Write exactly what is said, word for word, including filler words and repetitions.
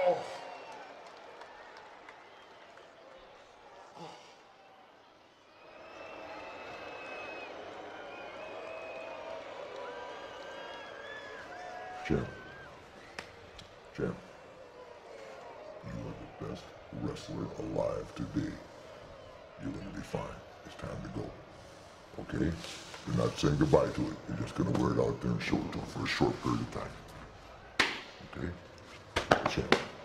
Champ. Champ. You are the best wrestler alive today. You're gonna be fine. It's time to go. Okay? You're not saying goodbye to it. You're just gonna wear it out there and show it to him for a short period of time. Okay? Champ.